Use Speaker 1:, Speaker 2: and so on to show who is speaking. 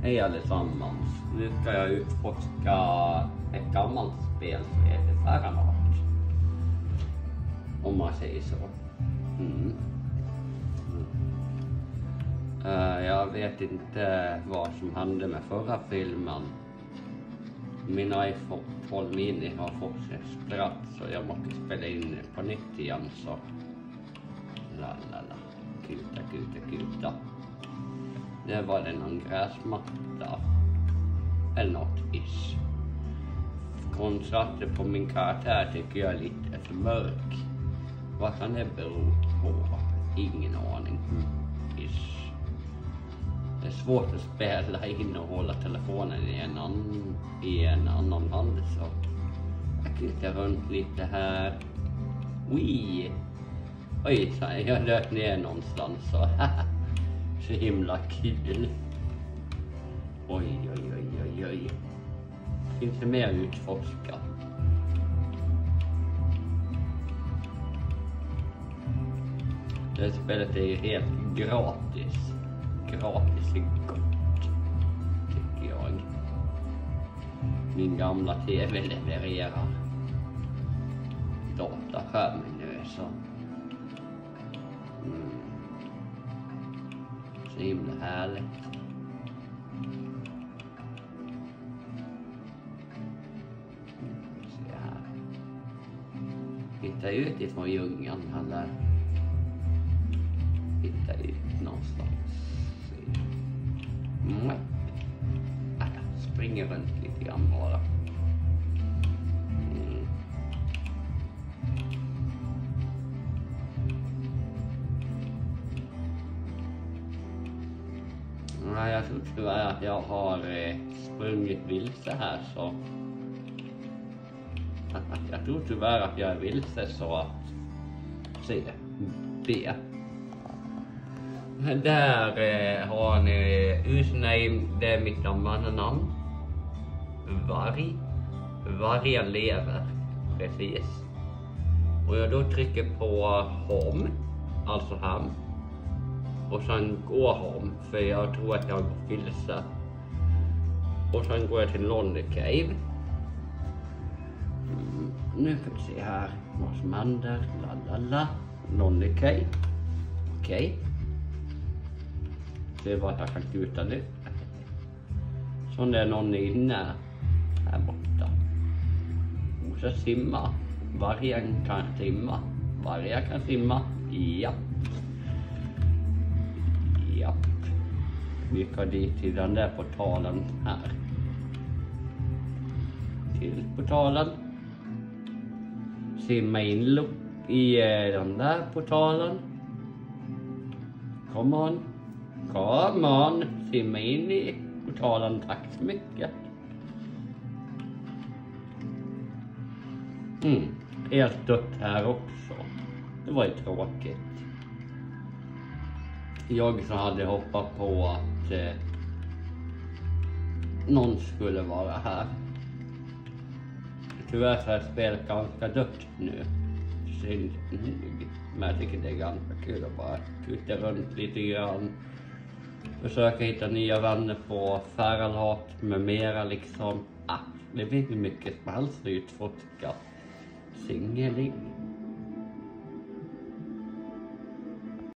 Speaker 1: Hej allesammans. Nu ska jag utforska ett gammalt spel som heter Fahrenheit. Om man säger så. Jag vet inte vad som hände med förra filmen. Min iPhone Mini har fått sig spratt så jag måste spela in på nytt igen så. Lalala. Kuta. Det var det någon gräsmatta. Eller något ish. Kontrastet på min karaktär tycker jag är lite för mörk. Vad kan det bero på? Ingen aning. Ish. Det är svårt att spela in och hålla telefonen i en annan hand så. Jag klickar runt lite här. Oj, jag dök ner någonstans så. Så himla kul. Oj. Finns det mer att utforska? Det spelet är ju helt gratis. Gratis är gott, tycker jag. Min gamla tv levererar dataskärmen nu så. Så himla härligt. Se här. Hitta ut ifrån djungeln eller hitta ut någonstans. Jag springer runt lite grann bara. Jag tror tyvärr att jag har sprungit vilse här så. Jag tror tyvärr att jag är vilse så att se B. Där har ni username, det är mitt namn. Vargen lever, precis. Och jag då trycker på home, alltså hem. Och sen går home, för jag tror att jag har gått vilse. Och sen går jag till Lonely Cave. Nu får vi se här vad som händer. Lonely Cave. Okej. Se vad jag kan kuta nu. Så det är någon inne här borta. Och så simma. Vargen kan simma. Vargen kan simma. Japp. Vi ska dit till den där portalen här. Till portalen. Simma in i den där portalen. Come on. Simma in i portalen. Tack så mycket. Helt dött här också. Det var ju tråkigt. Jag så hade hoppat på att någon skulle vara här. Tyvärr så är spelet ganska dött nu. Men jag tycker det är ganska kul att bara kuta runt lite grann. Försöka hitta nya vänner på Fahrenheit med mera liksom. Det finns mycket som helst att utforska. Singeling.